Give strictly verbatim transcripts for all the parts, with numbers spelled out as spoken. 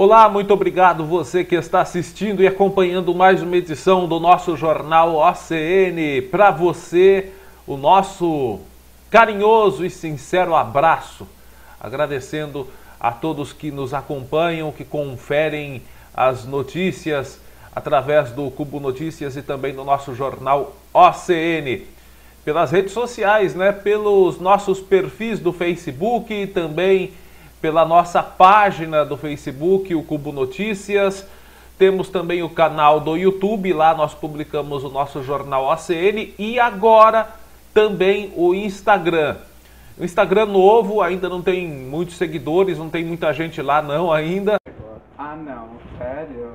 Olá, muito obrigado você que está assistindo e acompanhando mais uma edição do nosso Jornal O C N. Para você, o nosso carinhoso e sincero abraço, agradecendo a todos que nos acompanham, que conferem as notícias através do Cubo Notícias e também do nosso Jornal O C N. Pelas redes sociais, né? Pelos nossos perfis do Facebook e também pela nossa página do Facebook, o Cubo Notícias. Temos também o canal do YouTube, lá nós publicamos o nosso Jornal O C N e agora também o Instagram. O Instagram novo, ainda não tem muitos seguidores, não tem muita gente lá não ainda. Ah não, sério?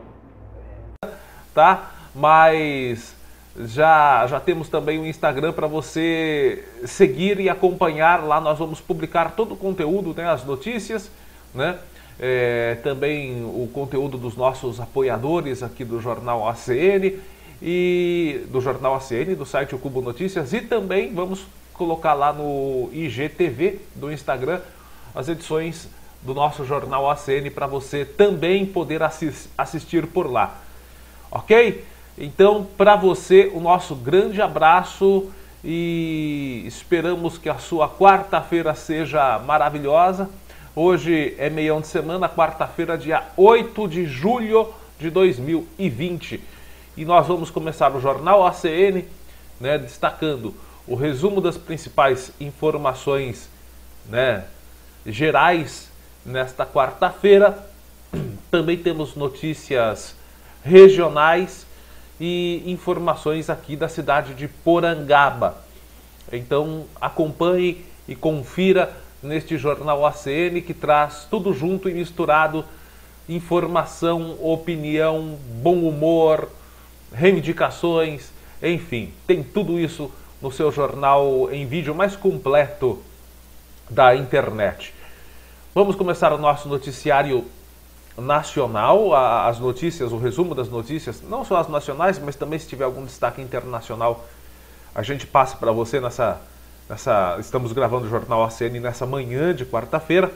Tá? Mas já, já temos também o Instagram para você seguir e acompanhar. Lá nós vamos publicar todo o conteúdo, né? As notícias, né? É, também o conteúdo dos nossos apoiadores aqui do Jornal O C N e do Jornal O C N, do site O Cubo Notícias, e também vamos colocar lá no I G T V do Instagram as edições do nosso Jornal O C N para você também poder assis- assistir por lá. Ok? Então, para você, o nosso grande abraço e esperamos que a sua quarta-feira seja maravilhosa. Hoje é meião de semana, quarta-feira, dia oito de julho de dois mil e vinte. E nós vamos começar o Jornal O C N, né, destacando o resumo das principais informações, né, gerais nesta quarta-feira. Também temos notícias regionais e informações aqui da cidade de Porangaba. Então acompanhe e confira neste Jornal O C N, que traz tudo junto e misturado: informação, opinião, bom humor, reivindicações, enfim, tem tudo isso no seu jornal em vídeo mais completo da internet. Vamos começar o nosso noticiário nacional, as notícias, o resumo das notícias, não só as nacionais, mas também se tiver algum destaque internacional, a gente passa para você nessa, nessa... Estamos gravando o Jornal O C N nessa manhã de quarta-feira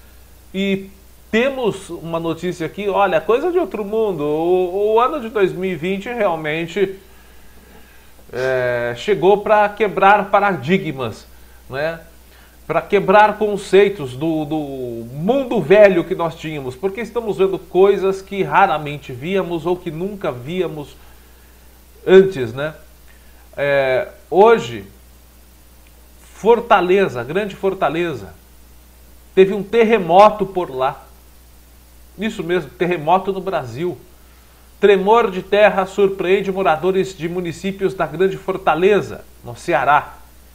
e temos uma notícia aqui, olha, coisa de outro mundo. O, o ano de dois mil e vinte realmente é, chegou para quebrar paradigmas, né? Para quebrar conceitos do, do mundo velho que nós tínhamos, porque estamos vendo coisas que raramente víamos ou que nunca víamos antes, né? É, hoje, Fortaleza, grande Fortaleza, teve um terremoto por lá. Isso mesmo, terremoto no Brasil. Tremor de terra surpreende moradores de municípios da grande Fortaleza, no Ceará.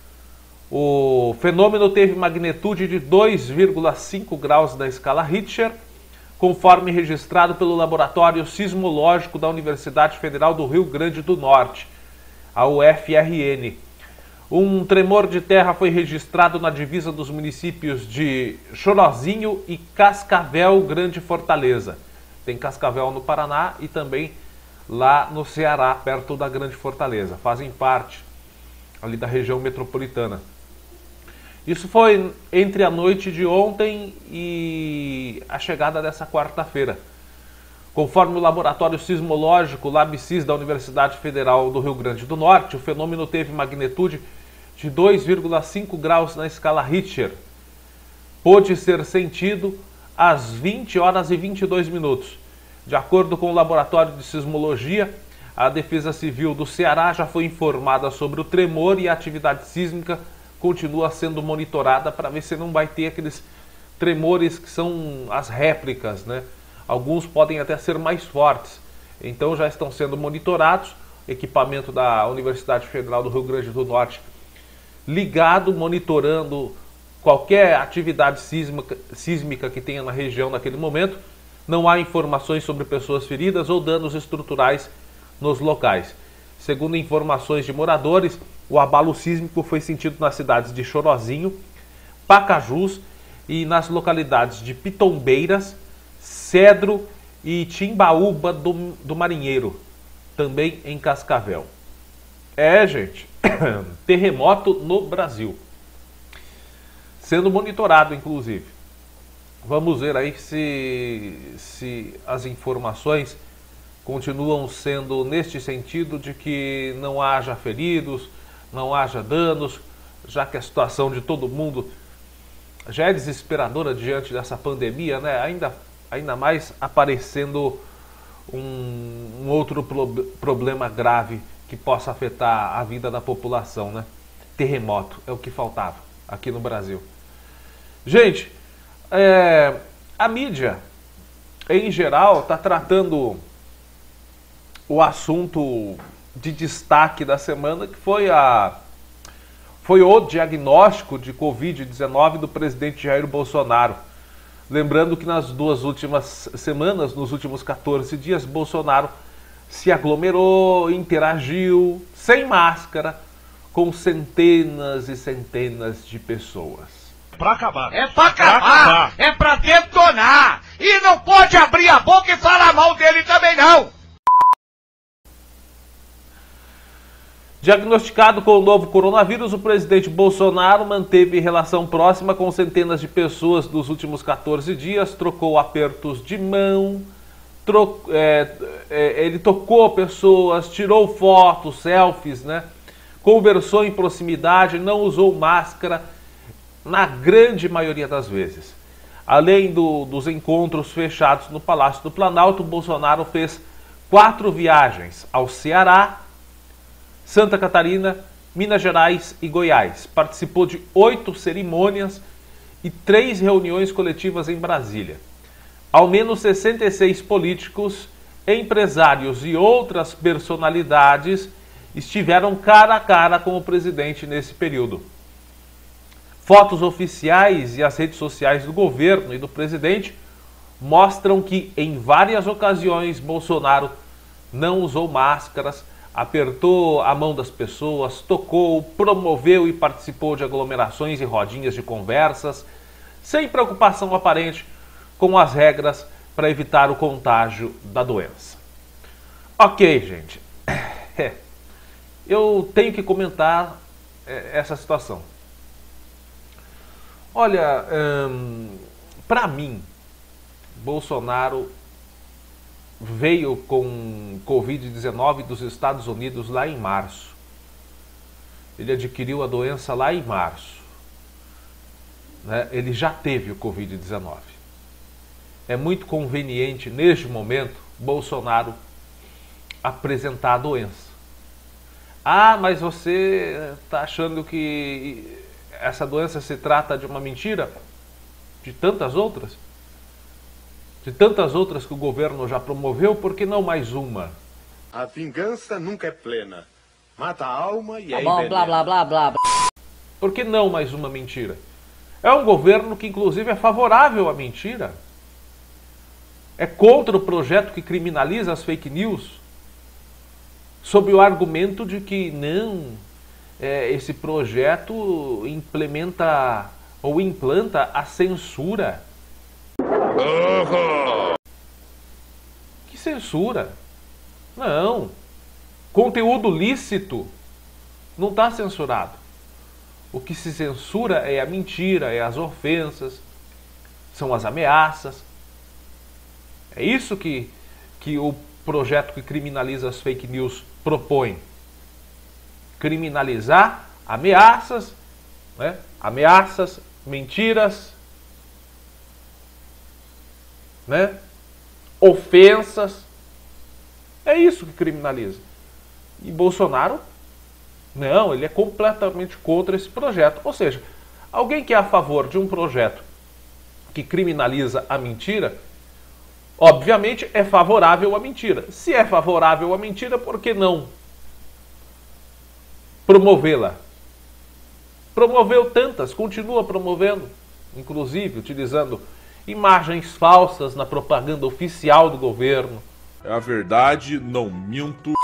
O fenômeno teve magnitude de dois vírgula cinco graus da escala Richter, conforme registrado pelo Laboratório Sismológico da Universidade Federal do Rio Grande do Norte, a U F R N. Um tremor de terra foi registrado na divisa dos municípios de Chorozinho e Cascavel, Grande Fortaleza. Tem Cascavel no Paraná e também lá no Ceará, perto da Grande Fortaleza. Fazem parte ali da região metropolitana. Isso foi entre a noite de ontem e a chegada dessa quarta-feira. Conforme o Laboratório Sismológico LabSis da Universidade Federal do Rio Grande do Norte, o fenômeno teve magnitude de dois vírgula cinco graus na escala Richter. Pôde ser sentido às vinte horas e vinte e dois minutos. De acordo com o Laboratório de Sismologia, a Defesa Civil do Ceará já foi informada sobre o tremor e a atividade sísmica continua sendo monitorada para ver se não vai ter aqueles tremores que são as réplicas, né? Alguns podem até ser mais fortes. Então já estão sendo monitorados. Equipamento da Universidade Federal do Rio Grande do Norte ligado, monitorando qualquer atividade sísmica, sísmica que tenha na região naquele momento. Não há informações sobre pessoas feridas ou danos estruturais nos locais. Segundo informações de moradores, o abalo sísmico foi sentido nas cidades de Chorozinho, Pacajus e nas localidades de Pitombeiras, Cedro e Timbaúba do, do Marinheiro, também em Cascavel. É, gente, terremoto no Brasil, sendo monitorado, inclusive. Vamos ver aí se, se as informações continuam sendo neste sentido de que não haja feridos, não haja danos, já que a situação de todo mundo já é desesperadora diante dessa pandemia, né? Ainda, ainda mais aparecendo um, um outro pro, problema grave que possa afetar a vida da população, né? Terremoto é o que faltava aqui no Brasil. Gente, é, a mídia, em geral, está tratando o assunto de destaque da semana, que foi, a, foi o diagnóstico de covid dezenove do presidente Jair Bolsonaro. Lembrando que nas duas últimas semanas, nos últimos quatorze dias, Bolsonaro se aglomerou, interagiu, sem máscara, com centenas e centenas de pessoas. Pra acabar. É pra acabar. pra acabar, é pra detonar. E não pode abrir a boca e falar mal dele também não. Diagnosticado com o novo coronavírus, o presidente Bolsonaro manteve relação próxima com centenas de pessoas nos últimos quatorze dias, trocou apertos de mão, tro... é, é, ele tocou pessoas, tirou fotos, selfies, né? Conversou em proximidade, não usou máscara na grande maioria das vezes. Além do, dos encontros fechados no Palácio do Planalto, Bolsonaro fez quatro viagens ao Ceará, Santa Catarina, Minas Gerais e Goiás. Participou de oito cerimônias e três reuniões coletivas em Brasília. Ao menos sessenta e seis políticos, empresários e outras personalidades estiveram cara a cara com o presidente nesse período. Fotos oficiais e as redes sociais do governo e do presidente mostram que, em várias ocasiões, Bolsonaro não usou máscaras, apertou a mão das pessoas, tocou, promoveu e participou de aglomerações e rodinhas de conversas, sem preocupação aparente com as regras para evitar o contágio da doença. Ok, gente. Eu tenho que comentar essa situação. Olha, hum, para mim, Bolsonaro veio com covid dezenove dos Estados Unidos lá em março. Ele adquiriu a doença lá em março. Né? Ele já teve o covid dezenove. É muito conveniente, neste momento, Bolsonaro apresentar a doença. Ah, mas você está achando que essa doença se trata de uma mentira? De tantas outras? De tantas outras que o governo já promoveu, por que não mais uma? A vingança nunca é plena. Mata a alma e tá é bom, envenena. blá, blá, blá, blá, blá. Por que não mais uma mentira? É um governo que, inclusive, é favorável à mentira. É contra o projeto que criminaliza as fake news, sob o argumento de que não, é, esse projeto implementa ou implanta a censura. Uhum. Que censura? Não. Conteúdo lícito não está censurado. O que se censura é a mentira, é as ofensas, são as ameaças. É isso que, que o projeto que criminaliza as fake news propõe. Criminalizar ameaças, né? Ameaças, mentiras, né? Ofensas. É isso que criminaliza. E Bolsonaro, não, ele é completamente contra esse projeto. Ou seja, alguém que é a favor de um projeto que criminaliza a mentira, obviamente é favorável à mentira. Se é favorável à mentira, por que não promovê-la? Promoveu tantas, continua promovendo, inclusive utilizando imagens falsas na propaganda oficial do governo. É a verdade, não minto.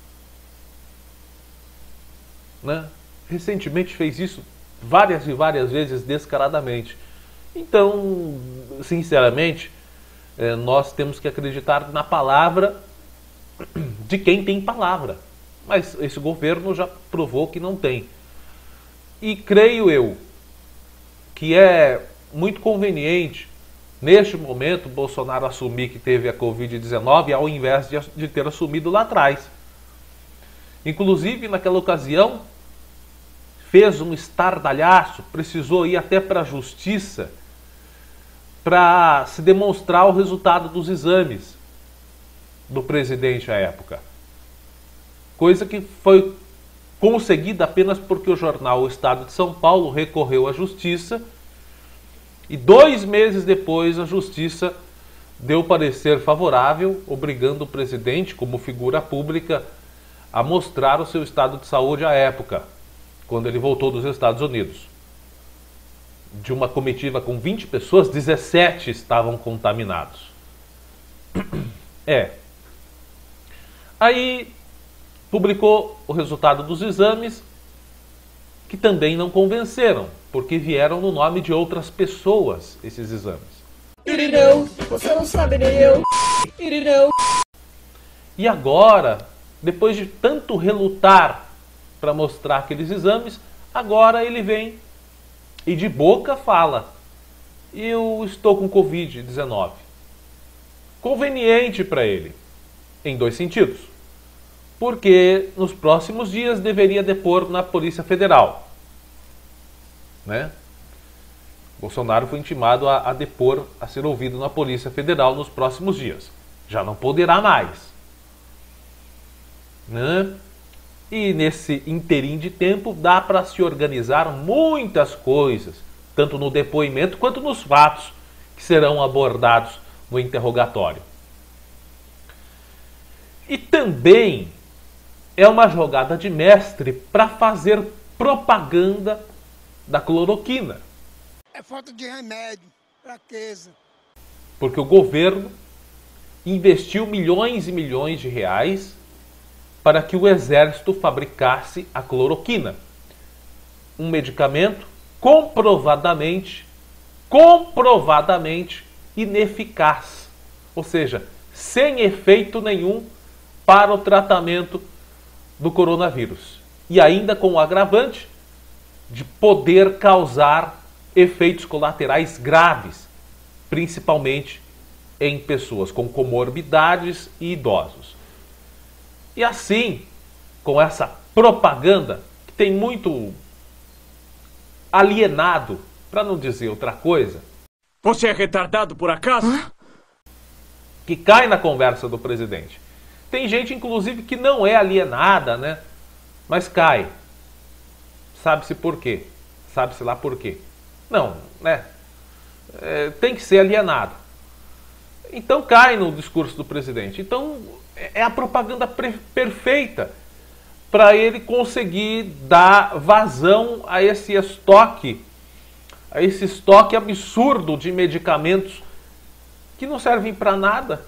Né? Recentemente fez isso várias e várias vezes descaradamente. Então, sinceramente, é, nós temos que acreditar na palavra de quem tem palavra. Mas esse governo já provou que não tem. E creio eu que é muito conveniente neste momento, Bolsonaro assumir que teve a covid dezenove ao invés de, de ter assumido lá atrás. Inclusive, naquela ocasião, fez um estardalhaço, precisou ir até para a justiça para se demonstrar o resultado dos exames do presidente à época. Coisa que foi conseguida apenas porque o jornal O Estado de São Paulo recorreu à justiça e dois meses depois a justiça deu parecer favorável, obrigando o presidente, como figura pública, a mostrar o seu estado de saúde à época, quando ele voltou dos Estados Unidos. De uma comitiva com vinte pessoas, dezessete estavam contaminados. É. Aí publicou o resultado dos exames, que também não convenceram, porque vieram no nome de outras pessoas esses exames. Irirão, você não sabe nem eu. Irirão. E agora, depois de tanto relutar para mostrar aqueles exames, agora ele vem e de boca fala: eu estou com covid dezenove. Conveniente para ele, em dois sentidos. Porque nos próximos dias deveria depor na Polícia Federal. Né? Bolsonaro foi intimado a, a depor, a ser ouvido na Polícia Federal nos próximos dias. Já não poderá mais. Né? E nesse interim de tempo dá para se organizar muitas coisas, tanto no depoimento quanto nos fatos que serão abordados no interrogatório. E também é uma jogada de mestre para fazer propaganda da cloroquina. É falta de remédio, fraqueza. Porque o governo investiu milhões e milhões de reais para que o exército fabricasse a cloroquina. Um medicamento comprovadamente, comprovadamente ineficaz. Ou seja, sem efeito nenhum para o tratamento do coronavírus. E ainda com o agravante de poder causar efeitos colaterais graves, principalmente em pessoas com comorbidades e idosos. E assim, com essa propaganda, que tem muito alienado, para não dizer outra coisa... Você é retardado por acaso? Hã? Que cai na conversa do presidente. Tem gente, inclusive, que não é alienada, né? Mas cai. Sabe-se por quê? Sabe-se lá por quê. Não, né? É, tem que ser alienado. Então cai no discurso do presidente. Então é a propaganda perfeita para ele conseguir dar vazão a esse estoque, a esse estoque absurdo de medicamentos que não servem para nada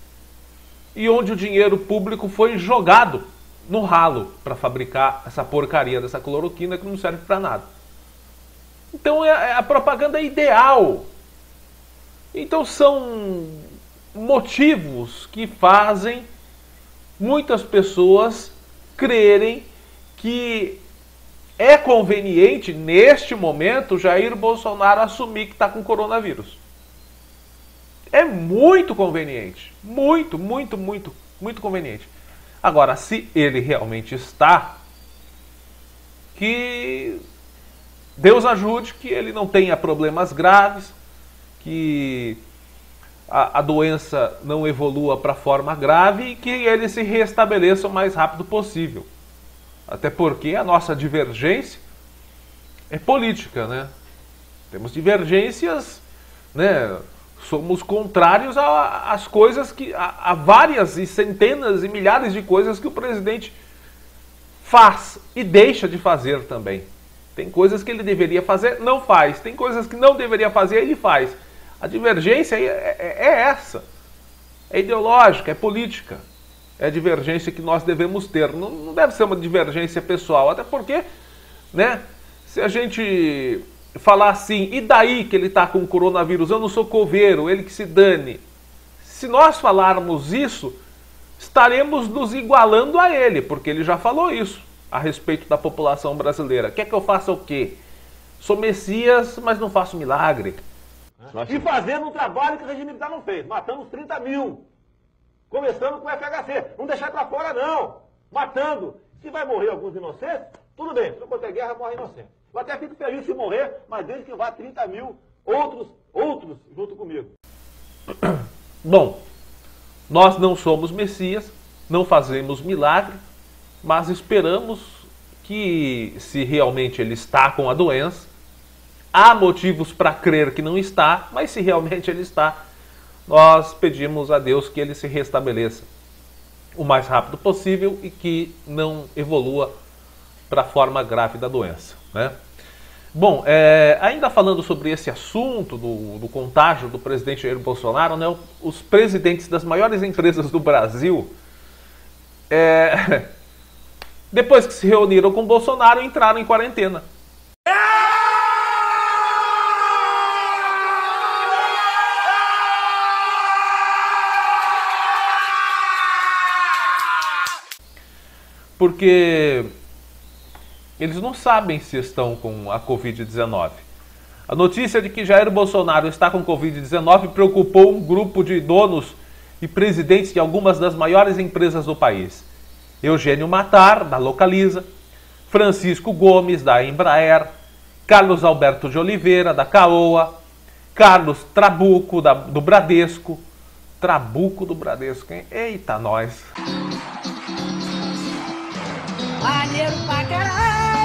e onde o dinheiro público foi jogado no ralo para fabricar essa porcaria dessa cloroquina que não serve para nada. Então é a propaganda ideal. Então são motivos que fazem muitas pessoas crerem que é conveniente, neste momento, Jair Bolsonaro assumir que está com coronavírus. É muito conveniente. Muito, muito, muito, muito conveniente. Agora, se ele realmente está, que Deus ajude que ele não tenha problemas graves, que a, a doença não evolua para forma grave e que ele se restabeleça o mais rápido possível. Até porque a nossa divergência é política, né? Temos divergências, né? Somos contrários às coisas que... A, a várias e centenas e milhares de coisas que o presidente faz e deixa de fazer também. Tem coisas que ele deveria fazer, não faz. Tem coisas que não deveria fazer, ele faz. A divergência é, é, é essa. É ideológica, é política. É a divergência que nós devemos ter. Não, não deve ser uma divergência pessoal. Até porque, né, se a gente falar assim, e daí que ele está com o coronavírus? Eu não sou coveiro, ele que se dane. Se nós falarmos isso, estaremos nos igualando a ele, porque ele já falou isso a respeito da população brasileira. Quer que eu faça o quê? Sou Messias, mas não faço milagre. Né? E fazendo um trabalho que o regime militar não fez. Matamos trinta mil. Começando com o F H C. Não deixar para fora, não. Matando. Se vai morrer alguns inocentes, tudo bem. Se não ter guerra, morre inocente. Eu até fico feliz se morrer, mas desde que vá trinta mil outros, outros junto comigo. Bom, nós não somos Messias, não fazemos milagre, mas esperamos que, se realmente ele está com a doença, há motivos para crer que não está, mas se realmente ele está, nós pedimos a Deus que ele se restabeleça o mais rápido possível e que não evolua para a forma grave da doença, né? Bom, é, ainda falando sobre esse assunto do, do contágio do presidente Jair Bolsonaro, né, os presidentes das maiores empresas do Brasil, é, depois que se reuniram com Bolsonaro, entraram em quarentena. Porque eles não sabem se estão com a covid dezenove. A notícia de que Jair Bolsonaro está com covid dezenove preocupou um grupo de donos e presidentes de algumas das maiores empresas do país. Eugênio Matar, da Localiza, Francisco Gomes, da Embraer, Carlos Alberto de Oliveira, da Caoa, Carlos Trabuco, da, do Bradesco. Trabuco do Bradesco, hein? Eita, nós! Maneiro pra caralho!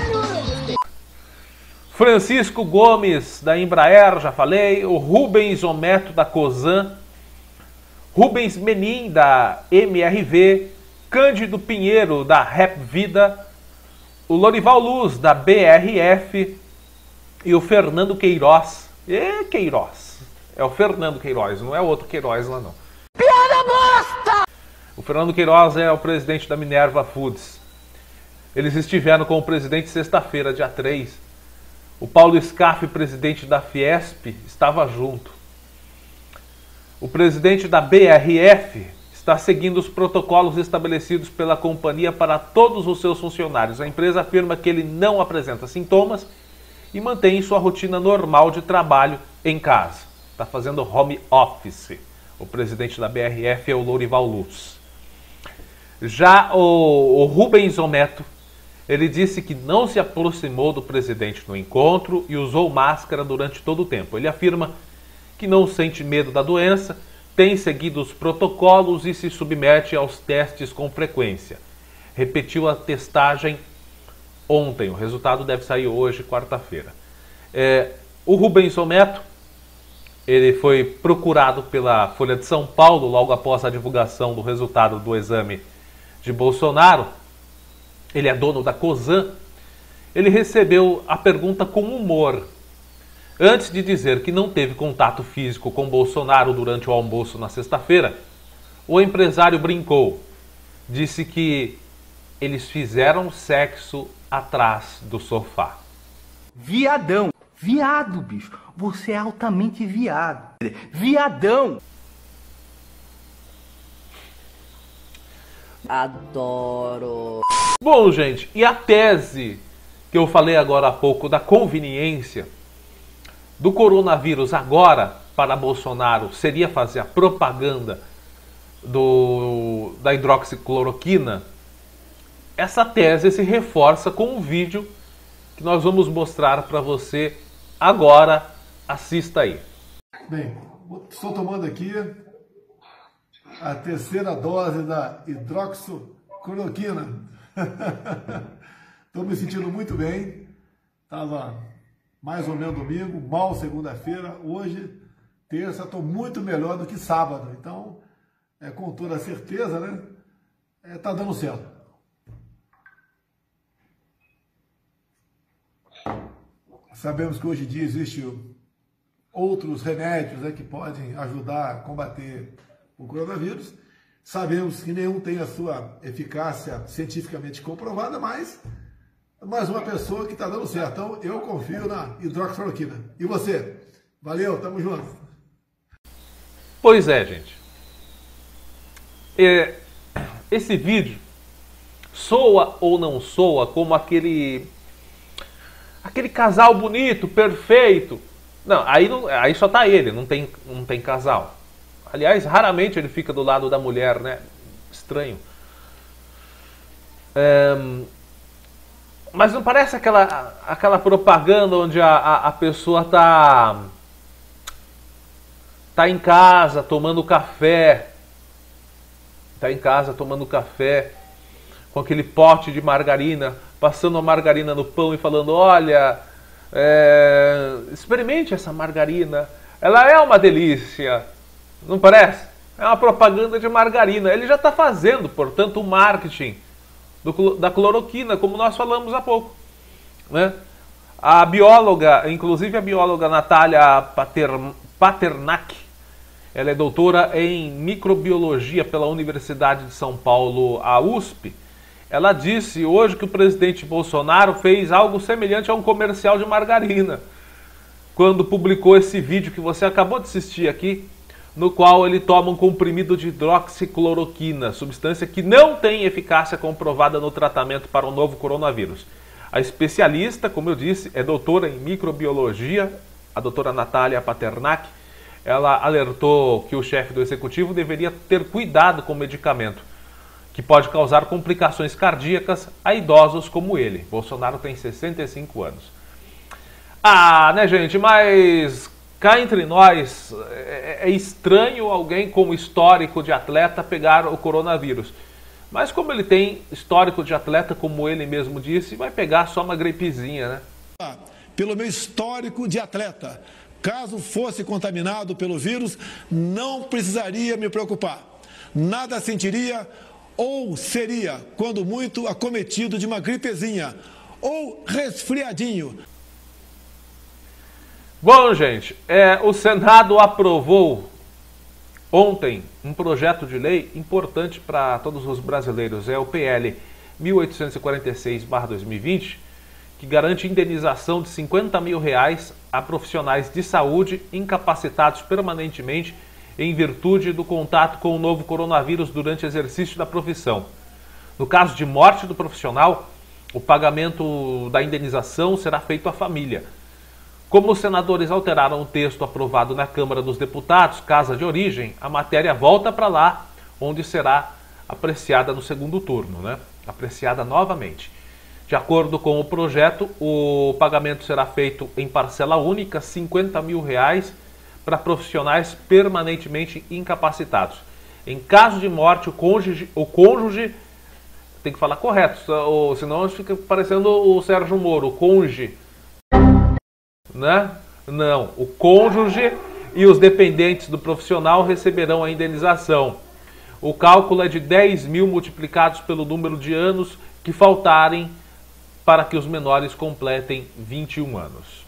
Francisco Gomes, da Embraer, já falei. O Rubens Ometo, da Cosan. Rubens Menin, da M R V. Cândido Pinheiro, da Rap Vida. O Lorival Luz, da B R F. E o Fernando Queiroz. E Queiroz. É o Fernando Queiroz, não é o outro Queiroz lá não. Piada bosta! O Fernando Queiroz é o presidente da Minerva Foods. Eles estiveram com o presidente sexta-feira, dia três. O Paulo Scaff, presidente da Fiesp, estava junto. O presidente da B R F está seguindo os protocolos estabelecidos pela companhia para todos os seus funcionários. A empresa afirma que ele não apresenta sintomas e mantém sua rotina normal de trabalho em casa. Está fazendo home office. O presidente da B R F é o Lorival Luz. Já o, o Rubens Ometo, ele disse que não se aproximou do presidente no encontro e usou máscara durante todo o tempo. Ele afirma que não sente medo da doença, tem seguido os protocolos e se submete aos testes com frequência. Repetiu a testagem ontem, o resultado deve sair hoje, quarta-feira. É, o Rubens Ometo, ele foi procurado pela Folha de São Paulo logo após a divulgação do resultado do exame de Bolsonaro. Ele é dono da Cosan. Ele recebeu a pergunta com humor. Antes de dizer que não teve contato físico com Bolsonaro durante o almoço na sexta-feira, o empresário brincou. Disse que eles fizeram sexo atrás do sofá. Viadão. Viado, bicho. Você é altamente viado. Viadão. Adoro. Bom, gente, e a tese que eu falei agora há pouco da conveniência do coronavírus agora para Bolsonaro seria fazer a propaganda do, da hidroxicloroquina? Essa tese se reforça com um vídeo que nós vamos mostrar para você agora. Assista aí. Bem, estou tomando aqui a terceira dose da hidroxicloroquina. Estou me sentindo muito bem. Estava mais ou menos domingo, mal segunda-feira. Hoje, terça, estou muito melhor do que sábado. Então, é, com toda certeza, né? Está é, dando certo. Sabemos que hoje em dia existem outros remédios, né, que podem ajudar a combater o coronavírus. Sabemos que nenhum tem a sua eficácia cientificamente comprovada, mas mais uma pessoa que está dando certo. Então, eu confio na hidroxicloroquina. E você? Valeu, tamo junto. Pois é, gente. É, esse vídeo soa ou não soa como aquele, aquele casal bonito, perfeito, Não, aí, não, aí só tá ele, não tem, não tem casal. Aliás, raramente ele fica do lado da mulher, né? Estranho. É, mas não parece aquela, aquela propaganda onde a, a, a pessoa tá, tá em casa tomando café, tá em casa tomando café com aquele pote de margarina, passando a margarina no pão e falando, olha, é, experimente essa margarina, ela é uma delícia, não parece? É uma propaganda de margarina. Ele já está fazendo, portanto, o marketing do, da cloroquina, como nós falamos há pouco, né? A bióloga, inclusive a bióloga Natália Pater, Paternak, ela é doutora em microbiologia pela Universidade de São Paulo, a U S P. Ela disse hoje que o presidente Bolsonaro fez algo semelhante a um comercial de margarina, quando publicou esse vídeo que você acabou de assistir aqui, no qual ele toma um comprimido de hidroxicloroquina, substância que não tem eficácia comprovada no tratamento para o novo coronavírus. A especialista, como eu disse, é doutora em microbiologia, a doutora Natália Paternak. Ela alertou que o chefe do executivo deveria ter cuidado com o medicamento, que pode causar complicações cardíacas a idosos como ele. Bolsonaro tem sessenta e cinco anos. Ah, né, gente, mas cá entre nós, é, é estranho alguém com histórico de atleta pegar o coronavírus. Mas como ele tem histórico de atleta, como ele mesmo disse, vai pegar só uma gripezinha, né? Pelo meu histórico de atleta, caso fosse contaminado pelo vírus, não precisaria me preocupar. Nada sentiria ou seria, quando muito, acometido de uma gripezinha ou resfriadinho. Bom, gente, é, o Senado aprovou ontem um projeto de lei importante para todos os brasileiros. É o P L mil oitocentos e quarenta e seis barra dois mil e vinte, que garante indenização de cinquenta mil reais a profissionais de saúde incapacitados permanentemente em virtude do contato com o novo coronavírus durante o exercício da profissão. No caso de morte do profissional, o pagamento da indenização será feito à família. Como os senadores alteraram o texto aprovado na Câmara dos Deputados, casa de origem, a matéria volta para lá, onde será apreciada no segundo turno, né? Apreciada novamente. De acordo com o projeto, o pagamento será feito em parcela única, cinquenta mil reais, para profissionais permanentemente incapacitados. Em caso de morte, o cônjuge, o cônjuge tem que falar correto, senão fica parecendo o Sérgio Moro, o cônjuge, né? Não, o cônjuge e os dependentes do profissional receberão a indenização. O cálculo é de dez mil multiplicados pelo número de anos que faltarem para que os menores completem vinte e um anos.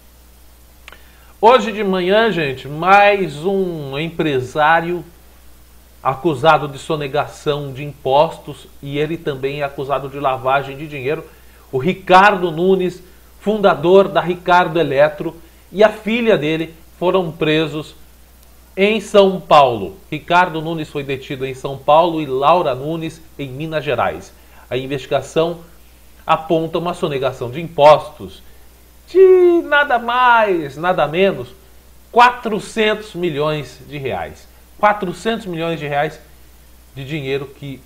Hoje de manhã, gente, mais um empresário acusado de sonegação de impostos, e ele também é acusado de lavagem de dinheiro, o Ricardo Nunes, fundador da Ricardo Eletro, e a filha dele foram presos em São Paulo. Ricardo Nunes foi detido em São Paulo e Laura Nunes em Minas Gerais. A investigação aponta uma sonegação de impostos de nada mais, nada menos, quatrocentos milhões de reais. quatrocentos milhões de reais de dinheiro que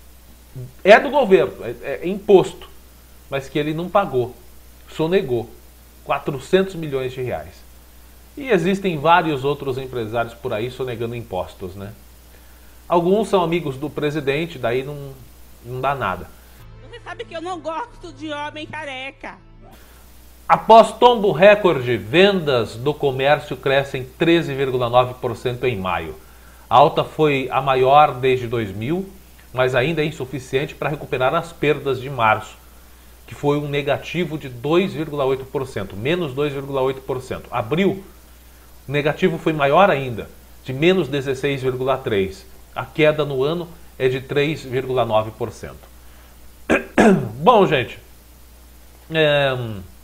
é do governo, é, é imposto, mas que ele não pagou, sonegou. quatrocentos milhões de reais. E existem vários outros empresários por aí sonegando impostos, né? Alguns são amigos do presidente, daí não, não dá nada. Você sabe que eu não gosto de homem careca. Após tombo recorde, vendas do comércio crescem treze vírgula nove por cento em maio. A alta foi a maior desde dois mil, mas ainda é insuficiente para recuperar as perdas de março, que foi um negativo de dois vírgula oito por cento, menos dois vírgula oito por cento. Abril, o negativo foi maior ainda, de menos dezesseis vírgula três por cento. A queda no ano é de três vírgula nove por cento. Bom, gente, é...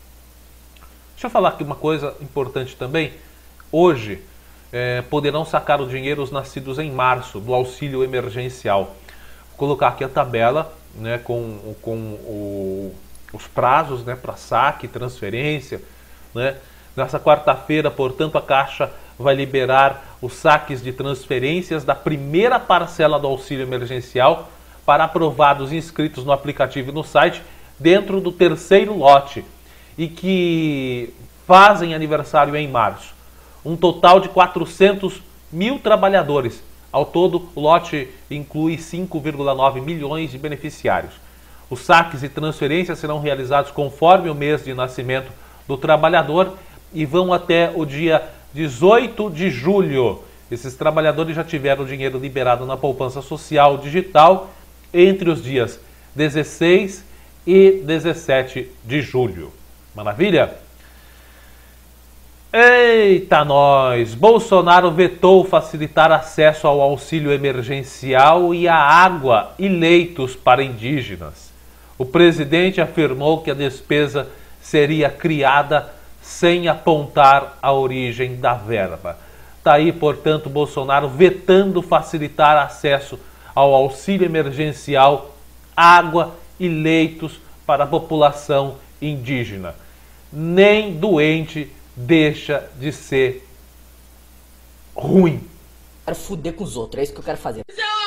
deixa eu falar aqui uma coisa importante também. Hoje, é, poderão sacar o dinheiro os nascidos em março, do auxílio emergencial. Vou colocar aqui a tabela, né, com, com o, os prazos, né, para saque, transferência, né? Nessa quarta-feira, portanto, a Caixa vai liberar os saques de transferências da primeira parcela do auxílio emergencial para aprovados inscritos no aplicativo e no site dentro do terceiro lote e que fazem aniversário em março. Um total de quatrocentos mil trabalhadores. Ao todo, o lote inclui cinco vírgula nove milhões de beneficiários. Os saques e transferências serão realizados conforme o mês de nascimento do trabalhador e vão até o dia dezoito de julho. Esses trabalhadores já tiveram o dinheiro liberado na poupança social digital entre os dias dezesseis e dezessete de julho. Maravilha? Eita nós! Bolsonaro vetou facilitar acesso ao auxílio emergencial e à água e leitos para indígenas. O presidente afirmou que a despesa seria criada sem apontar a origem da verba. Está aí, portanto, Bolsonaro vetando facilitar acesso ao auxílio emergencial, água e leitos para a população indígena. Nem doente deixa de ser ruim. Quero fuder com os outros, é isso que eu quero fazer.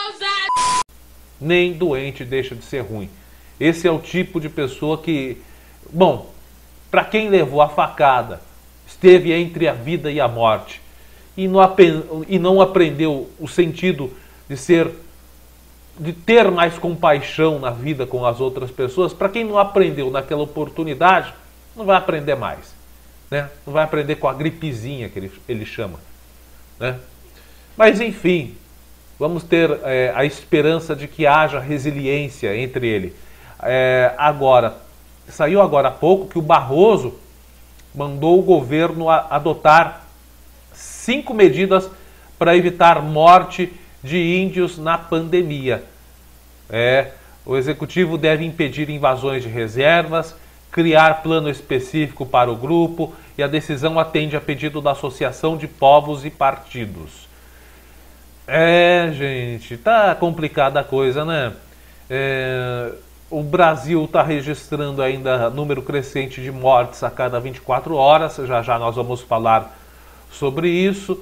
Nem doente deixa de ser ruim. Esse é o tipo de pessoa que, bom, para quem levou a facada, esteve entre a vida e a morte e não, e não aprendeu o sentido de ser, de ter mais compaixão na vida com as outras pessoas, para quem não aprendeu naquela oportunidade, não vai aprender mais. Né? Não vai aprender com a gripezinha que ele, ele chama. Né? Mas enfim, vamos ter é, a esperança de que haja resiliência entre ele. É, agora, saiu agora há pouco que o Barroso mandou o governo a, adotar cinco medidas para evitar morte de índios na pandemia. É, o executivo deve impedir invasões de reservas, criar plano específico para o grupo e a decisão atende a pedido da Associação de Povos e Partidos. É, gente, tá complicada a coisa, né? É, o Brasil está registrando ainda número crescente de mortes a cada vinte e quatro horas, já já nós vamos falar sobre isso.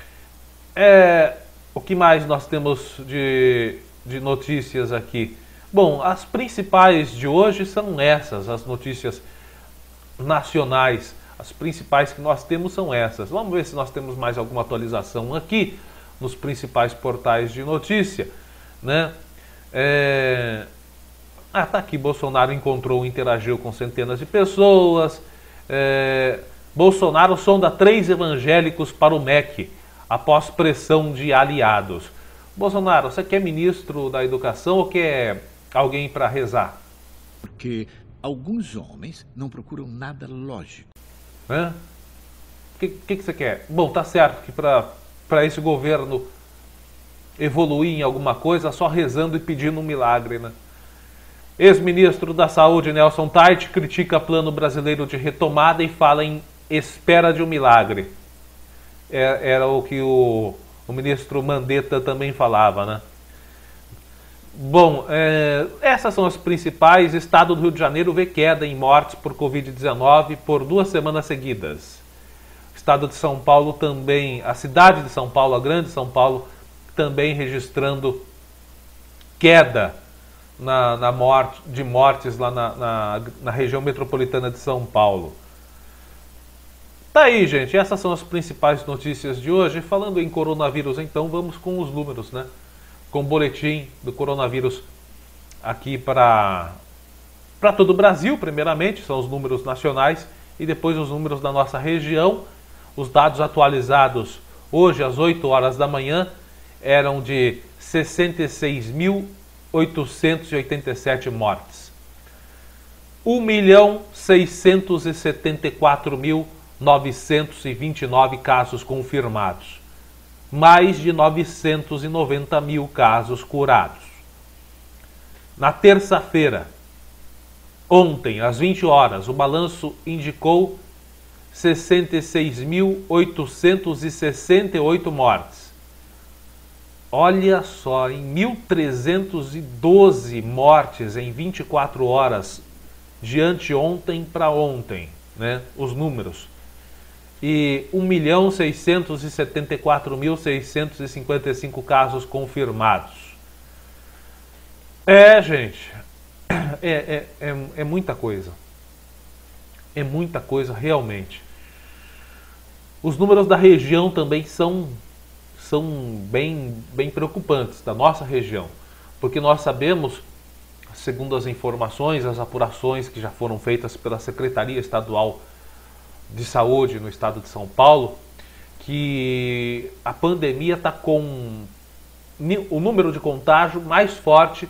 É, o que mais nós temos de, de notícias aqui? Bom, as principais de hoje são essas, as notícias nacionais. As principais que nós temos são essas. Vamos ver se nós temos mais alguma atualização aqui nos principais portais de notícia, né? É... Ah, tá aqui. Bolsonaro encontrou e interagiu com centenas de pessoas. É... Bolsonaro sonda três evangélicos para o M E C após pressão de aliados. Bolsonaro, você quer ministro da Educação ou quer alguém para rezar? Porque alguns homens não procuram nada lógico. O que, que, que você quer? Bom, tá certo que para esse governo evoluir em alguma coisa, só rezando e pedindo um milagre, né? Ex-ministro da Saúde, Nelson Tait, critica plano brasileiro de retomada e fala em espera de um milagre. É, era o que o, o ministro Mandetta também falava, né? Bom, é, essas são as principais. Estado do Rio de Janeiro vê queda em mortes por covid dezenove por duas semanas seguidas. Estado de São Paulo também, a cidade de São Paulo, a grande São Paulo, também registrando queda na, na morte, de mortes lá na, na, na região metropolitana de São Paulo. Tá aí, gente, essas são as principais notícias de hoje. Falando em coronavírus, então, vamos com os números, né? Com o boletim do coronavírus aqui para para todo o Brasil, primeiramente, são os números nacionais, e depois os números da nossa região. Os dados atualizados hoje, às oito horas da manhã, eram de sessenta e seis mil oitocentos e oitenta e sete mortes. um milhão seiscentos e setenta e quatro mil novecentos e vinte e nove casos confirmados. Mais de novecentos e noventa mil casos curados. Na terça-feira, ontem, às vinte horas, o balanço indicou sessenta e seis mil oitocentos e sessenta e oito mortes. Olha só, em mil trezentos e doze mortes em vinte e quatro horas, de anteontem para ontem, né? Os números. e um milhão seiscentos e setenta e quatro mil seiscentos e cinquenta e cinco casos confirmados. É, gente, é, é, é, é muita coisa. É muita coisa, realmente. Os números da região também são, são bem, bem preocupantes, da nossa região. Porque nós sabemos, segundo as informações, as apurações que já foram feitas pela Secretaria Estadual de Saúde no estado de São Paulo, que a pandemia está com o número de contágio mais forte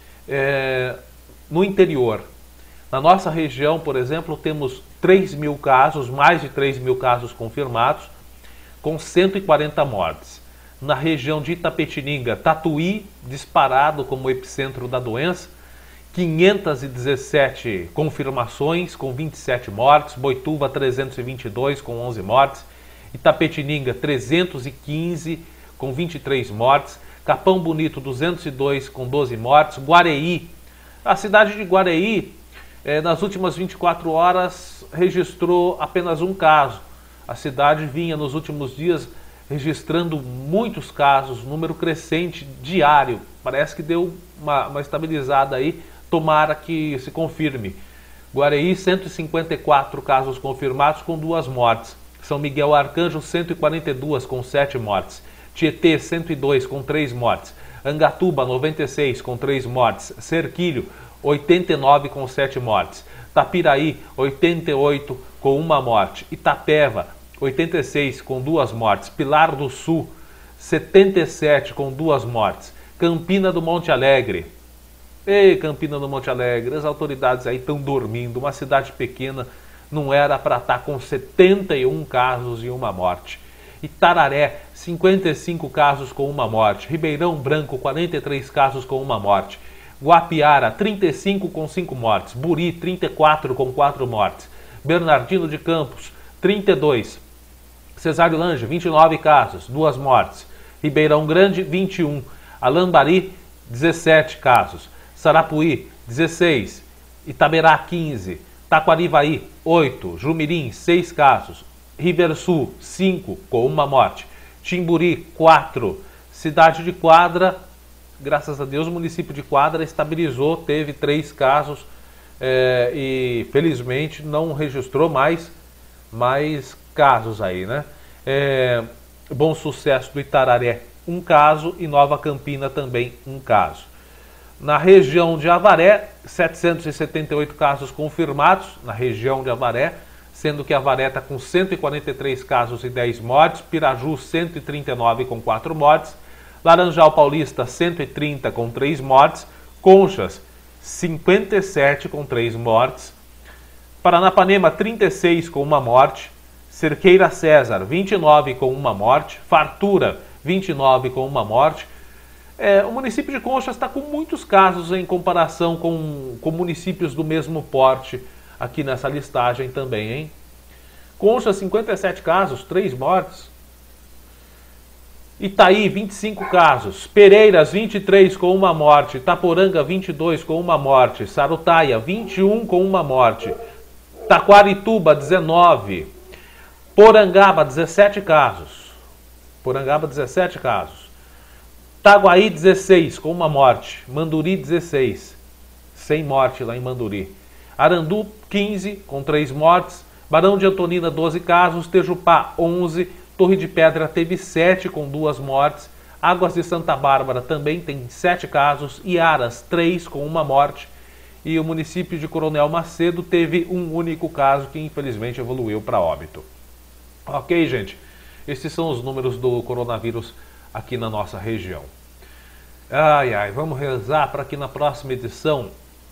é, no interior. Na nossa região, por exemplo, temos três mil casos, mais de três mil casos confirmados, com cento e quarenta mortes. Na região de Itapetininga, Tatuí, disparado como epicentro da doença, quinhentas e dezessete confirmações, com vinte e sete mortes, Boituva trezentos e vinte e dois, com onze mortes, Itapetininga trezentos e quinze, com vinte e três mortes, Capão Bonito duzentos e dois, com doze mortes, Guareí, a cidade de Guareí, eh, nas últimas vinte e quatro horas, registrou apenas um caso. A cidade vinha nos últimos dias registrando muitos casos, número crescente diário, parece que deu uma, uma estabilizada aí. Tomara que se confirme. Guareí, cento e cinquenta e quatro casos confirmados com duas mortes. São Miguel Arcanjo, cento e quarenta e dois com sete mortes. Tietê, cento e dois com três mortes. Angatuba, noventa e seis com três mortes. Serquilho, oitenta e nove com sete mortes. Tapiraí, oitenta e oito com uma morte. Itapeva, oitenta e seis com duas mortes. Pilar do Sul, setenta e sete com duas mortes. Campina do Monte Alegre. Ei, Campina do Monte Alegre, as autoridades aí estão dormindo. Uma cidade pequena não era para estar com setenta e um casos e uma morte. Itararé, cinquenta e cinco casos com uma morte. Ribeirão Branco, quarenta e três casos com uma morte. Guapiara, trinta e cinco com cinco mortes. Buri, trinta e quatro com quatro mortes. Bernardino de Campos, trinta e dois. Cesário Lange, vinte e nove casos, duas mortes. Ribeirão Grande, vinte e um. Alambari, dezessete casos. Sarapuí, dezesseis, Itaberá, quinze, Taquarivaí, oito, Jumirim, seis casos, Riversul, cinco, com uma morte, Timburi, quatro, Cidade de Quadra, graças a Deus o município de Quadra estabilizou, teve três casos é, e felizmente não registrou mais, mais casos aí, né? É, Bom Sucesso do Itararé, um caso, e Nova Campina também um caso. Na região de Avaré, setecentos e setenta e oito casos confirmados, na região de Avaré, sendo que Avaré está com cento e quarenta e três casos e dez mortes, Piraju cento e trinta e nove com quatro mortes, Laranjal Paulista cento e trinta com três mortes, Conchas cinquenta e sete com três mortes, Paranapanema trinta e seis com uma morte, Cerqueira César vinte e nove com uma morte, Fartura vinte e nove com uma morte. É, o município de Conchas está com muitos casos em comparação com, com municípios do mesmo porte aqui nessa listagem também, hein? Conchas, cinquenta e sete casos, três mortes. Itaí, vinte e cinco casos. Pereiras, vinte e três com uma morte. Itaporanga, vinte e dois com uma morte. Sarutaia, vinte e um com uma morte. Taquarituba, dezenove. Porangaba, dezessete casos. Porangaba, dezessete casos. Itaguaí, dezesseis, com uma morte. Manduri, dezesseis, sem morte lá em Manduri. Arandu, quinze, com três mortes. Barão de Antonina, doze casos. Tejupá, onze. Torre de Pedra teve sete, com duas mortes. Águas de Santa Bárbara também tem sete casos. Iaras, três, com uma morte. E o município de Coronel Macedo teve um único caso que infelizmente evoluiu para óbito. Ok, gente? Esses são os números do coronavírus aqui na nossa região. Ai, ai, vamos rezar para que na próxima edição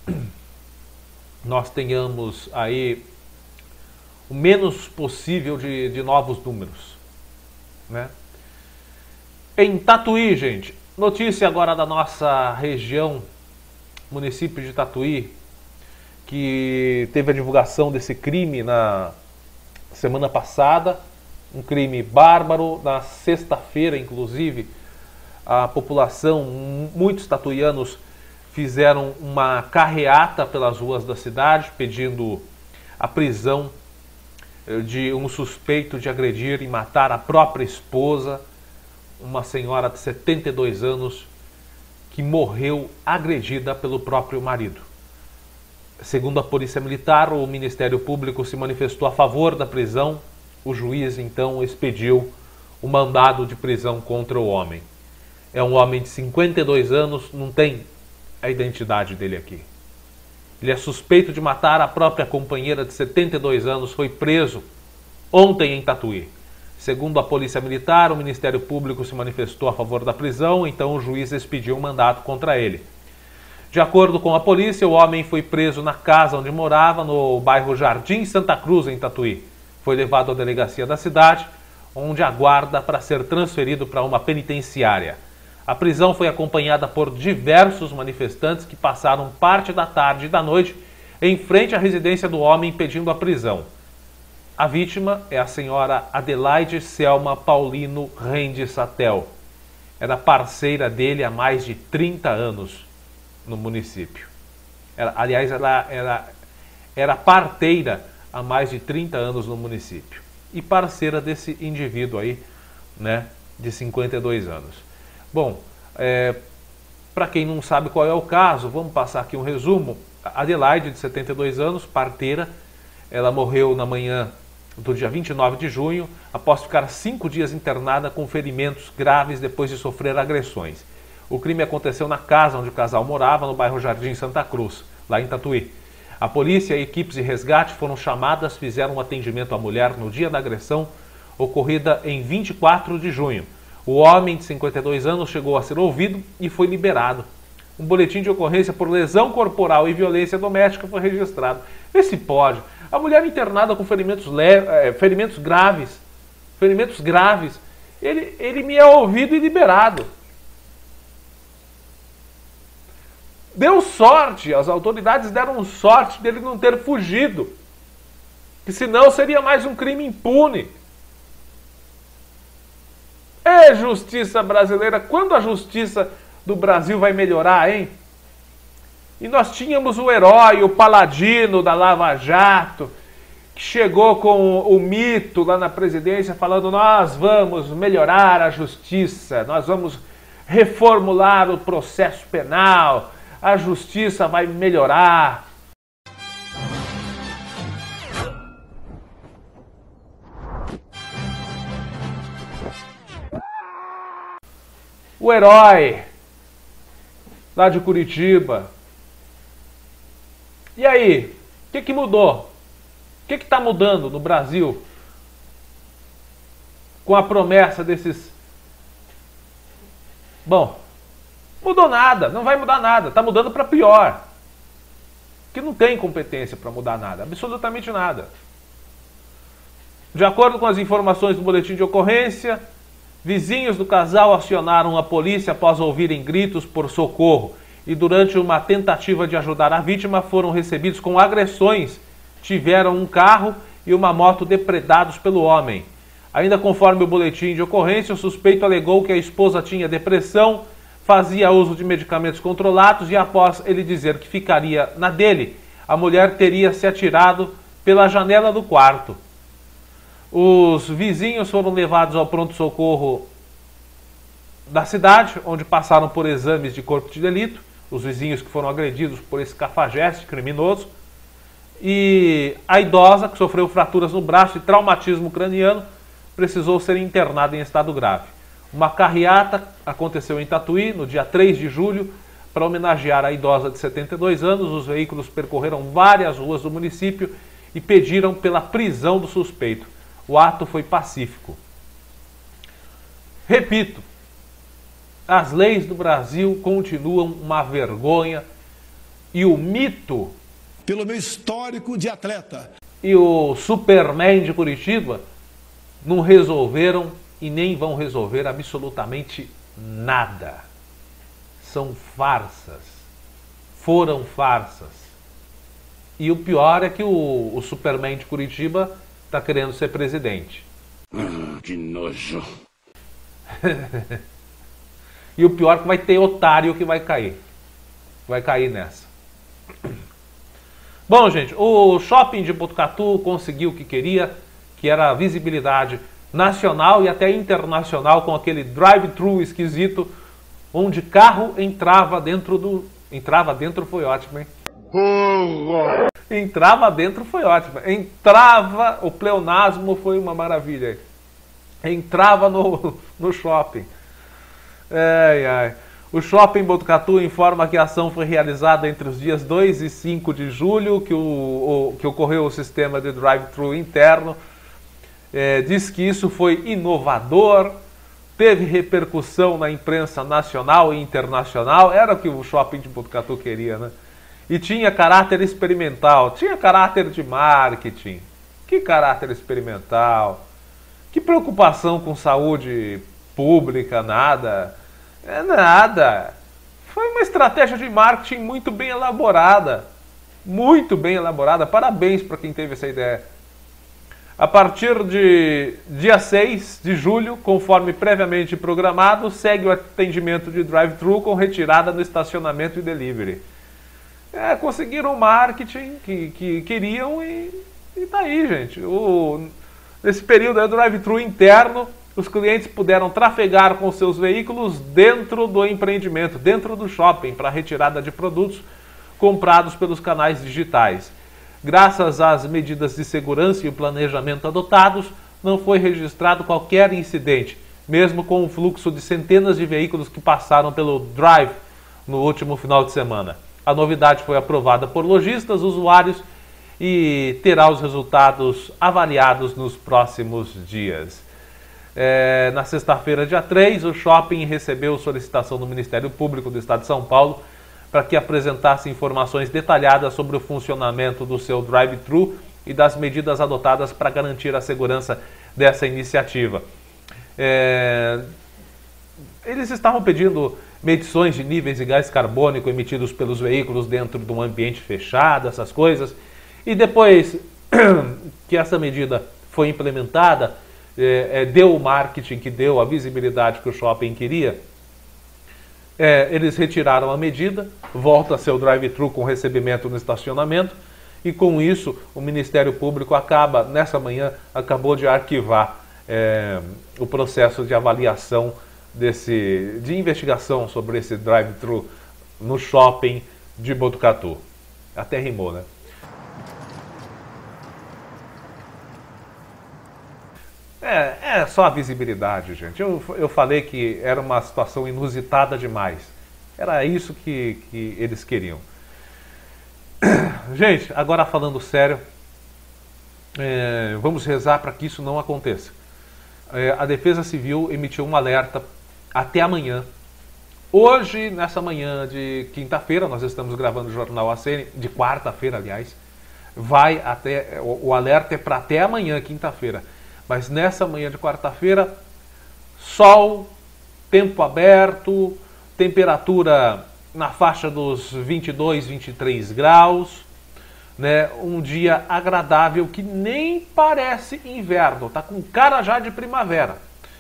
nós tenhamos aí o menos possível de, de novos números, né? Em Tatuí, gente, notícia agora da nossa região, município de Tatuí, que teve a divulgação desse crime na semana passada, um crime bárbaro. Na sexta-feira, inclusive, a população, muitos tatuianos fizeram uma carreata pelas ruas da cidade, pedindo a prisão de um suspeito de agredir e matar a própria esposa, uma senhora de setenta e dois anos que morreu agredida pelo próprio marido. Segundo a Polícia Militar, o Ministério Público se manifestou a favor da prisão. O juiz, então, expediu o mandado de prisão contra o homem. É um homem de cinquenta e dois anos, não tem a identidade dele aqui. Ele é suspeito de matar a própria companheira de setenta e dois anos, foi preso ontem em Tatuí. Segundo a Polícia Militar, o Ministério Público se manifestou a favor da prisão, então o juiz expediu um mandato contra ele. De acordo com a polícia, o homem foi preso na casa onde morava, no bairro Jardim Santa Cruz, em Tatuí. Foi levado à delegacia da cidade, onde aguarda para ser transferido para uma penitenciária. A prisão foi acompanhada por diversos manifestantes que passaram parte da tarde e da noite em frente à residência do homem pedindo a prisão. A vítima é a senhora Adelaide Selma Paulino Rende Satel. Era parceira dele há mais de trinta anos no município. Era, aliás, ela era, era parteira há mais de trinta anos no município. E parceira desse indivíduo aí, né, de cinquenta e dois anos. Bom, é, para quem não sabe qual é o caso, vamos passar aqui um resumo. Adelaide, de setenta e dois anos, parteira, ela morreu na manhã do dia vinte e nove de junho, após ficar cinco dias internada com ferimentos graves depois de sofrer agressões. O crime aconteceu na casa onde o casal morava, no bairro Jardim Santa Cruz, lá em Tatuí. A polícia e equipes de resgate foram chamadas, fizeram um atendimento à mulher no dia da agressão, ocorrida em vinte e quatro de junho. O homem de cinquenta e dois anos chegou a ser ouvido e foi liberado. Um boletim de ocorrência por lesão corporal e violência doméstica foi registrado. Vê se pode. A mulher internada com ferimentos, leves, é, ferimentos graves, ferimentos graves, ele, ele me é ouvido e liberado. Deu sorte, as autoridades deram sorte dele não ter fugido, que senão seria mais um crime impune. É justiça brasileira, quando a justiça do Brasil vai melhorar, hein? E nós tínhamos o herói, o paladino da Lava Jato, que chegou com o mito lá na presidência falando: nós vamos melhorar a justiça, nós vamos reformular o processo penal, a justiça vai melhorar. O herói lá de Curitiba. E aí, o que, que mudou? O que está mudando no Brasil com a promessa desses... Bom, mudou nada, não vai mudar nada, está mudando para pior. Que não tem competência para mudar nada, absolutamente nada. De acordo com as informações do boletim de ocorrência, vizinhos do casal acionaram a polícia após ouvirem gritos por socorro e durante uma tentativa de ajudar a vítima foram recebidos com agressões. Tiveram um carro e uma moto depredados pelo homem. Ainda conforme o boletim de ocorrência, o suspeito alegou que a esposa tinha depressão, fazia uso de medicamentos controlados e após ele dizer que ficaria na dele, a mulher teria se atirado pela janela do quarto. Os vizinhos foram levados ao pronto-socorro da cidade, onde passaram por exames de corpo de delito, os vizinhos que foram agredidos por esse cafajeste criminoso, e a idosa, que sofreu fraturas no braço e traumatismo craniano, precisou ser internada em estado grave. Uma carreata aconteceu em Tatuí no dia três de julho, para homenagear a idosa de setenta e dois anos. Os veículos percorreram várias ruas do município e pediram pela prisão do suspeito. O ato foi pacífico. Repito, as leis do Brasil continuam uma vergonha e o mito, pelo meu histórico de atleta, e o Superman de Curitiba não resolveram e nem vão resolver absolutamente nada. São farsas. Foram farsas. E o pior é que o, o Superman de Curitiba está querendo ser presidente. Ah, que nojo. E o pior é que vai ter otário que vai cair. Vai cair nessa. Bom, gente, o shopping de Botucatu conseguiu o que queria. que era a visibilidade nacional e até internacional, com aquele drive-thru esquisito, onde carro entrava dentro do... Entrava dentro foi ótimo, hein? Entrava dentro foi ótimo. Entrava, o pleonasmo foi uma maravilha. Entrava no, no shopping. Ai, ai. O Shopping Botucatu informa que a ação foi realizada entre os dias dois e cinco de julho, que, o, o, que ocorreu o sistema de drive-thru interno. É, diz que isso foi inovador, teve repercussão na imprensa nacional e internacional, era o que o Shopping de Botucatu queria, né? E tinha caráter experimental, tinha caráter de marketing. Que caráter experimental? Que preocupação com saúde pública, nada. É nada. Foi uma estratégia de marketing muito bem elaborada. Muito bem elaborada. Parabéns para quem teve essa ideia. A partir de dia seis de julho, conforme previamente programado, segue o atendimento de drive-thru com retirada no estacionamento e delivery. É, conseguiram o marketing que, que queriam e, e tá aí, gente. O, nesse período do drive-thru interno, os clientes puderam trafegar com seus veículos dentro do empreendimento, dentro do shopping, para retirada de produtos comprados pelos canais digitais. Graças às medidas de segurança e o planejamento adotados, não foi registrado qualquer incidente, mesmo com o fluxo de centenas de veículos que passaram pelo drive no último final de semana. A novidade foi aprovada por lojistas, usuários e terá os resultados avaliados nos próximos dias. É, na sexta-feira, dia três, o shopping recebeu solicitação do Ministério Público do Estado de São Paulo para que apresentasse informações detalhadas sobre o funcionamento do seu drive-thru e das medidas adotadas para garantir a segurança dessa iniciativa. É, eles estavam pedindo medições de níveis de gás carbônico emitidos pelos veículos dentro de um ambiente fechado, essas coisas. E depois que essa medida foi implementada, é, é, deu o marketing que deu, a visibilidade que o shopping queria, é, eles retiraram a medida, volta a ser o drive-thru com recebimento no estacionamento, e com isso o Ministério Público acaba, nessa manhã, acabou de arquivar é, o processo de avaliação desse, de investigação sobre esse drive-thru no shopping de Botucatu. Até rimou, né? É, é só a visibilidade, gente. Eu, eu falei que era uma situação inusitada demais. Era isso que, que eles queriam. Gente, agora falando sério, é, vamos rezar para que isso não aconteça. É, a Defesa Civil emitiu um alerta até amanhã. Hoje, nessa manhã de quinta-feira, nós estamos gravando o Jornal A C N, de quarta-feira, aliás, vai até, o, o alerta é para até amanhã, quinta-feira. Mas nessa manhã de quarta-feira, sol, tempo aberto, temperatura na faixa dos vinte e dois, vinte e três graus, né? Um dia agradável que nem parece inverno, tá com cara já de primavera.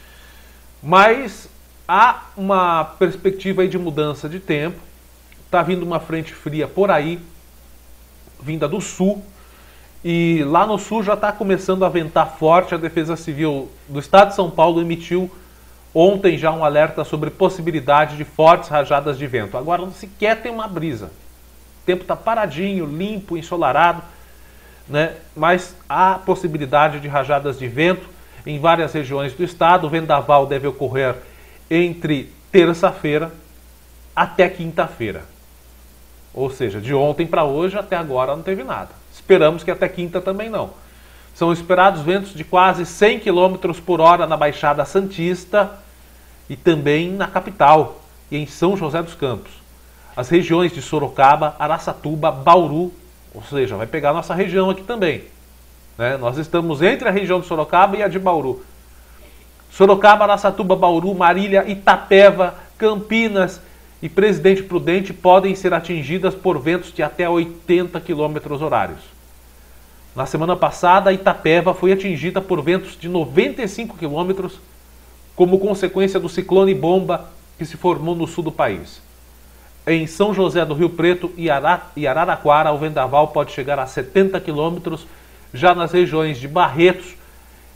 Mas há uma perspectiva aí de mudança de tempo, tá vindo uma frente fria por aí, vinda do sul. E lá no sul já está começando a ventar forte. A Defesa Civil do Estado de São Paulo emitiu ontem já um alerta sobre possibilidade de fortes rajadas de vento. Agora não sequer tem uma brisa. O tempo está paradinho, limpo, ensolarado, né? Mas há possibilidade de rajadas de vento em várias regiões do estado. O vendaval deve ocorrer entre terça-feira até quinta-feira. Ou seja, de ontem para hoje até agora não teve nada. Esperamos que até quinta também não. São esperados ventos de quase cem quilômetros por hora na Baixada Santista e também na capital e em São José dos Campos. As regiões de Sorocaba, Araçatuba, Bauru, ou seja, vai pegar a nossa região aqui também, né? Nós estamos entre a região de Sorocaba e a de Bauru. Sorocaba, Araçatuba, Bauru, Marília, Itapeva, Campinas e Presidente Prudente podem ser atingidas por ventos de até oitenta quilômetros horários. Na semana passada, Itapeva foi atingida por ventos de noventa e cinco quilômetros como consequência do ciclone bomba que se formou no sul do país. Em São José do Rio Preto e Araraquara, o vendaval pode chegar a setenta quilômetros, já nas regiões de Barretos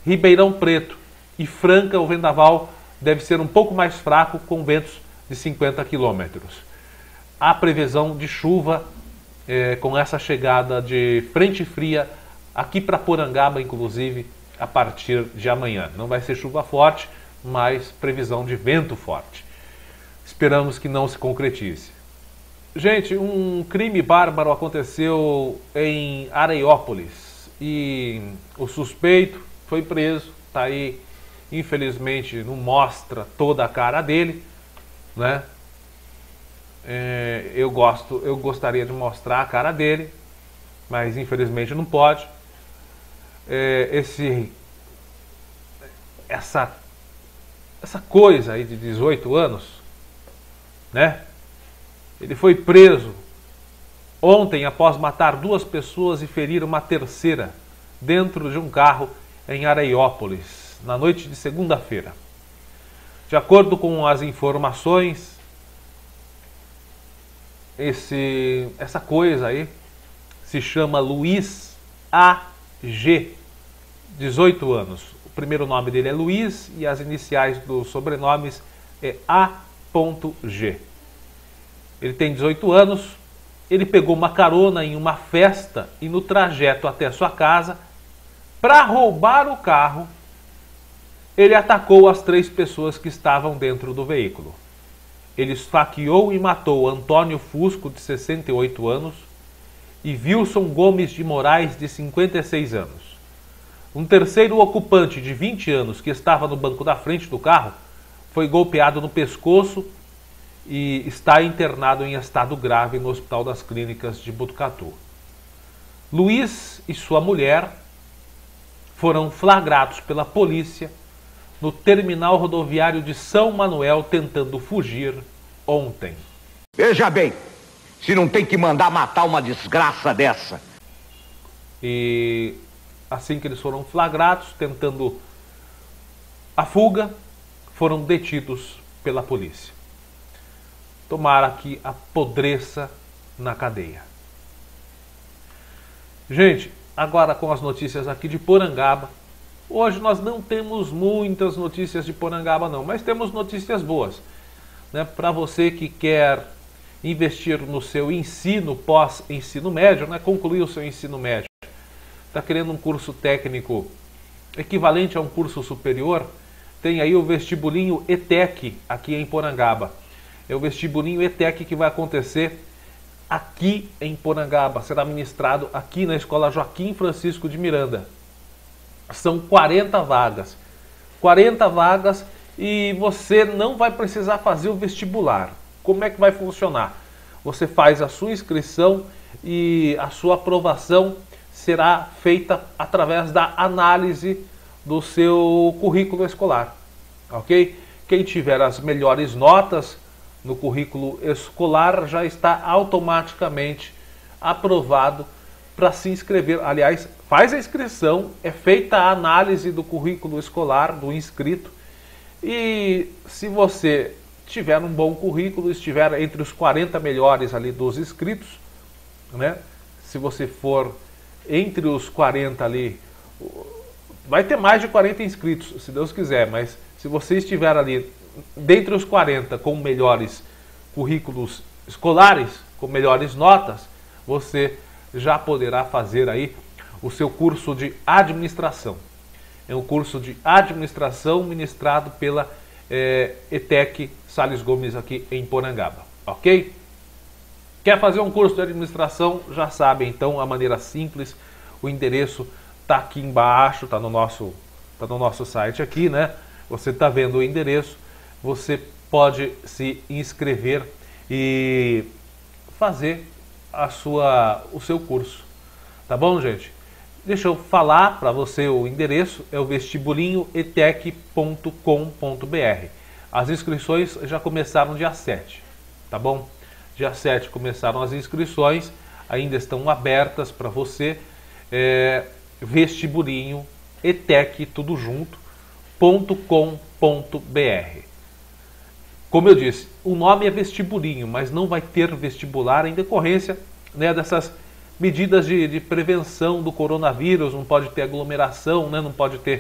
Ribeirão Preto e Franca, o vendaval deve ser um pouco mais fraco, com ventos de cinquenta quilômetros. Há previsão de chuva eh, com essa chegada de frente fria aqui para Porangaba, inclusive, a partir de amanhã. Não vai ser chuva forte, mas previsão de vento forte. Esperamos que não se concretize. Gente, um crime bárbaro aconteceu em Areiópolis e o suspeito foi preso, está aí, infelizmente não mostra toda a cara dele, né? É, eu gosto, eu gostaria de mostrar a cara dele, mas infelizmente não pode. É, esse, essa, essa coisa aí de dezoito anos, né? Ele foi preso ontem após matar duas pessoas e ferir uma terceira dentro de um carro em Areiópolis, na noite de segunda-feira. De acordo com as informações, esse, essa coisa aí se chama Luiz A G, dezoito anos. O primeiro nome dele é Luiz e as iniciais dos sobrenomes é A G. Ele tem dezoito anos, ele pegou uma carona em uma festa e no trajeto até sua casa, para roubar o carro, ele atacou as três pessoas que estavam dentro do veículo. Ele esfaqueou e matou Antônio Fusco, de sessenta e oito anos, e Wilson Gomes de Moraes, de cinquenta e seis anos. Um terceiro ocupante, de vinte anos, que estava no banco da frente do carro, foi golpeado no pescoço e está internado em estado grave no Hospital das Clínicas de Botucatu. Luiz e sua mulher foram flagrados pela polícia no terminal rodoviário de São Manuel tentando fugir ontem. Veja bem, se não tem que mandar matar uma desgraça dessa. E assim que eles foram flagrados tentando a fuga, foram detidos pela polícia. Tomara que apodreça na cadeia. Gente, agora com as notícias aqui de Porangaba. Hoje nós não temos muitas notícias de Porangaba não, mas temos notícias boas, né? Para você que quer investir no seu ensino pós-ensino médio, né? Concluir o seu ensino médio, está querendo um curso técnico equivalente a um curso superior, tem aí o vestibulinho E T E C aqui em Porangaba. É o vestibulinho E T E C que vai acontecer aqui em Porangaba, será ministrado aqui na Escola Joaquim Francisco de Miranda. São quarenta vagas, quarenta vagas e você não vai precisar fazer o vestibular. Como é que vai funcionar? Você faz a sua inscrição e a sua aprovação será feita através da análise do seu currículo escolar, ok? Quem tiver as melhores notas no currículo escolar já está automaticamente aprovado para se inscrever. Aliás, faz a inscrição, é feita a análise do currículo escolar do inscrito e se você tiver um bom currículo, estiver entre os quarenta melhores ali dos inscritos, né? Se você for entre os quarenta ali, vai ter mais de quarenta inscritos, se Deus quiser, mas se você estiver ali dentre os quarenta com melhores currículos escolares, com melhores notas, você já poderá fazer aí o seu curso de administração. É um curso de administração ministrado pela é, E T E C Salles Gomes aqui em Porangaba, ok? Quer fazer um curso de administração? Já sabe, então, a maneira simples, o endereço está aqui embaixo, está no nosso, tá no nosso site aqui, né? Você está vendo o endereço, você pode se inscrever e fazer a sua, o seu curso, tá bom, gente? Deixa eu falar para você o endereço, é o vestibulinho e t e c ponto com ponto b r. As inscrições já começaram dia sete, tá bom? Dia sete começaram as inscrições, ainda estão abertas para você, é, vestibulinho e t e c, tudo junto, ponto com ponto b r. Como eu disse, o nome é vestibulinho, mas não vai ter vestibular em decorrência, né, dessas medidas de, de prevenção do coronavírus, não pode ter aglomeração, né, não pode ter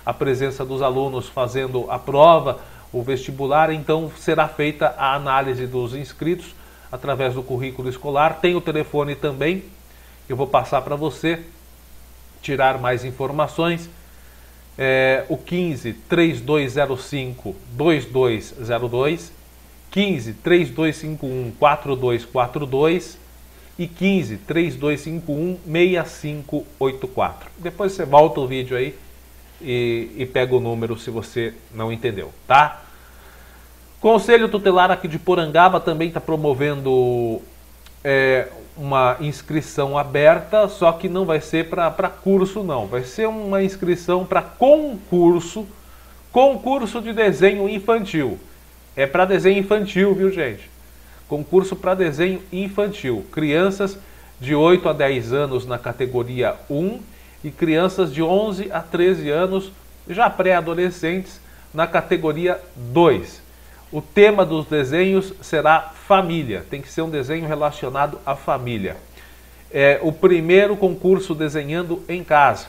a presença dos alunos fazendo a prova, o vestibular, então será feita a análise dos inscritos através do currículo escolar. Tem o telefone também, que eu vou passar para você tirar mais informações. É, o quinze, três dois zero cinco, dois dois zero dois, quinze, três dois cinco um, quatro dois quatro dois e quinze, três dois cinco um, seis cinco oito quatro. Depois você volta o vídeo aí e, e pega o número se você não entendeu, tá? Conselho Tutelar aqui de Porangaba também está promovendo é, uma inscrição aberta, só que não vai ser para curso não, vai ser uma inscrição para concurso, concurso de desenho infantil. É para desenho infantil, viu gente? Concurso para desenho infantil. Crianças de oito a dez anos na categoria um e crianças de onze a treze anos, já pré-adolescentes, na categoria dois. O tema dos desenhos será família, tem que ser um desenho relacionado à família. É o primeiro concurso desenhando em casa.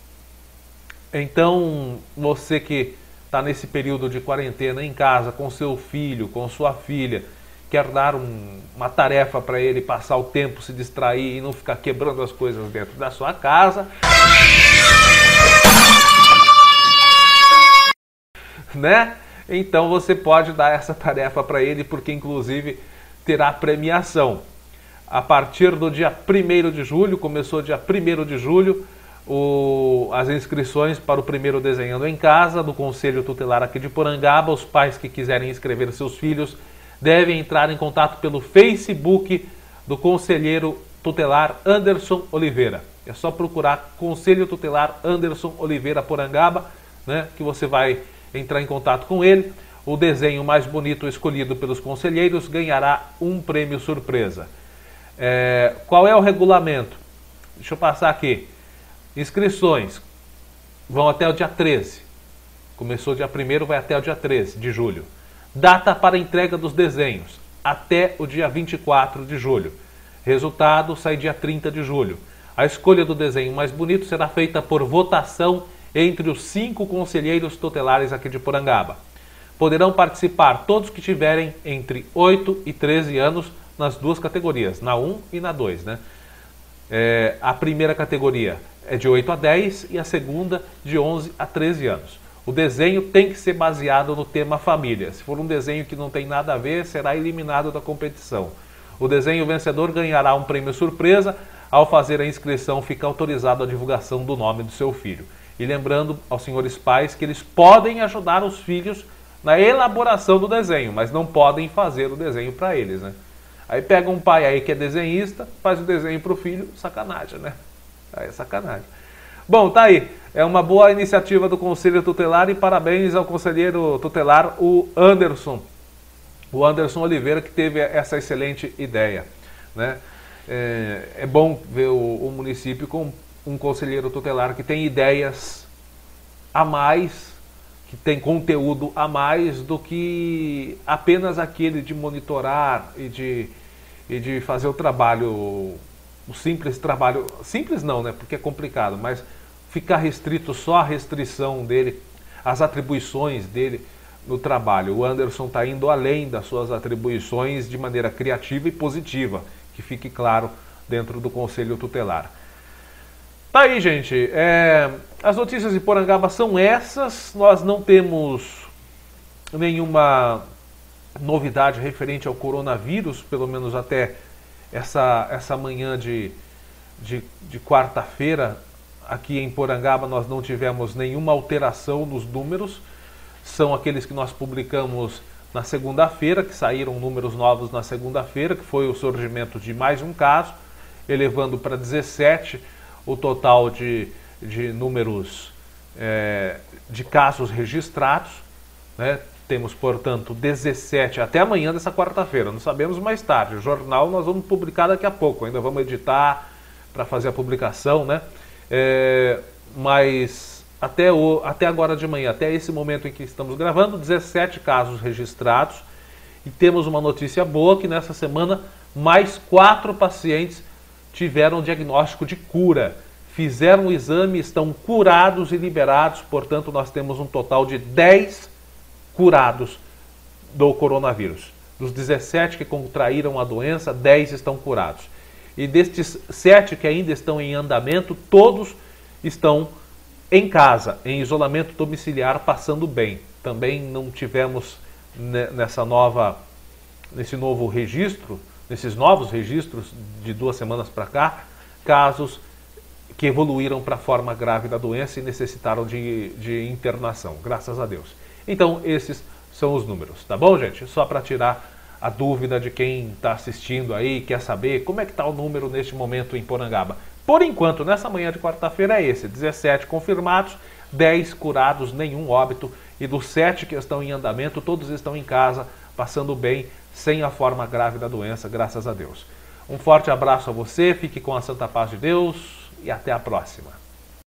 Então, você que está nesse período de quarentena em casa, com seu filho, com sua filha, quer dar um, uma tarefa para ele passar o tempo, se distrair e não ficar quebrando as coisas dentro da sua casa, né? Então você pode dar essa tarefa para ele, porque inclusive terá premiação. A partir do dia primeiro de julho, começou dia primeiro de julho, o, as inscrições para o primeiro Desenhando em Casa, do Conselho Tutelar aqui de Porangaba. Os pais que quiserem inscrever seus filhos devem entrar em contato pelo Facebook do Conselheiro Tutelar Anderson Oliveira. É só procurar Conselho Tutelar Anderson Oliveira Porangaba, né, que você vai entrar em contato com ele. O desenho mais bonito escolhido pelos conselheiros ganhará um prêmio surpresa. É, qual é o regulamento? Deixa eu passar aqui. Inscrições vão até o dia treze. Começou dia primeiro, vai até o dia treze de julho. Data para entrega dos desenhos, até o dia vinte e quatro de julho. Resultado sai dia trinta de julho. A escolha do desenho mais bonito será feita por votação entre os cinco conselheiros tutelares aqui de Porangaba. Poderão participar todos que tiverem entre oito e treze anos nas duas categorias, na um e na dois, né? É, a primeira categoria é de oito a dez e a segunda de onze a treze anos. O desenho tem que ser baseado no tema família. Se for um desenho que não tem nada a ver, será eliminado da competição. O desenho vencedor ganhará um prêmio surpresa. Ao fazer a inscrição, fica autorizado a divulgação do nome do seu filho. E lembrando aos senhores pais que eles podem ajudar os filhos na elaboração do desenho, mas não podem fazer o desenho para eles, né? Aí pega um pai aí que é desenhista, faz o desenho para o filho, sacanagem, né? Aí é sacanagem. Bom, tá aí. É uma boa iniciativa do Conselho Tutelar e parabéns ao conselheiro tutelar, o Anderson. O Anderson Oliveira, que teve essa excelente ideia, né? É, é bom ver o, o município com um conselheiro tutelar que tem ideias a mais, que tem conteúdo a mais do que apenas aquele de monitorar e de, e de fazer o trabalho, o simples trabalho, simples não, né, porque é complicado, mas ficar restrito só à restrição dele, às atribuições dele no trabalho. O Anderson está indo além das suas atribuições de maneira criativa e positiva, que fique claro dentro do Conselho Tutelar. Tá aí, gente. É, as notícias de Porangaba são essas. Nós não temos nenhuma novidade referente ao coronavírus, pelo menos até essa, essa manhã de, de, de quarta-feira. Aqui em Porangaba nós não tivemos nenhuma alteração nos números. São aqueles que nós publicamos na segunda-feira, que saíram números novos na segunda-feira, que foi o surgimento de mais um caso, elevando para dezessete o total de, de números é, de casos registrados, né? Temos, portanto, dezessete até amanhã dessa quarta-feira, não sabemos mais tarde. O jornal nós vamos publicar daqui a pouco, ainda vamos editar para fazer a publicação, né? É, mas até, o, até agora de manhã, até esse momento em que estamos gravando, dezessete casos registrados. E temos uma notícia boa, que nessa semana mais quatro pacientes tiveram diagnóstico de cura. fizeram o exame, estão curados e liberados. Portanto, nós temos um total de dez curados do coronavírus. Dos dezessete que contraíram a doença, dez estão curados. E destes sete que ainda estão em andamento, todos estão em casa, em isolamento domiciliar, passando bem. Também não tivemos nessa nova, nesse novo registro, nesses novos registros de duas semanas para cá, casos que evoluíram para a forma grave da doença e necessitaram de, de internação, graças a Deus. Então, esses são os números, tá bom, gente? Só para tirar a dúvida de quem está assistindo aí, quer saber como é que está o número neste momento em Porangaba. Por enquanto, nessa manhã de quarta-feira é esse, dezessete confirmados, dez curados, nenhum óbito, e dos sete que estão em andamento, todos estão em casa, passando bem, sem a forma grave da doença, graças a Deus. Um forte abraço a você, fique com a santa paz de Deus e até a próxima.